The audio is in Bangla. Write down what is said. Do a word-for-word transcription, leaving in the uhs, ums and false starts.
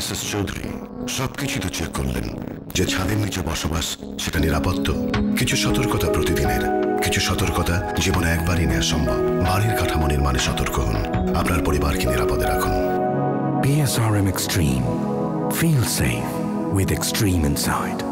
মিসেস চৌধুরী সবকিছু তো চেক করলেন যে ছাদের নিচে বসবাস সেটা নিরাপদ তো? কিছু সতর্কতা প্রতিদিনের, কিছু সতর্কতা জীবনে একবারই নেওয়া সম্ভব। বাড়ির কাঠামো নির্মাণে সতর্ক হন, আপনার পরিবারকে নিরাপদে রাখুন। B S R M Extreme. Feel safe with Extreme Inside.